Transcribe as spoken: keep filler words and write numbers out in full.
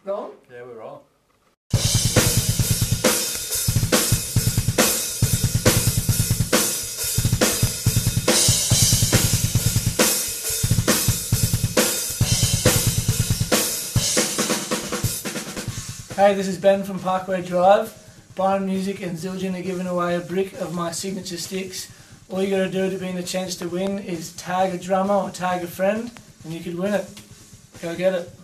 Rolling? Yeah, we're rolling. Hey, this is Ben from Parkway Drive. Byron Music and Zildjian are giving away a brick of my signature sticks. All you got to do to be in the chance to win is tag a drummer or tag a friend and you could win it. Go get it.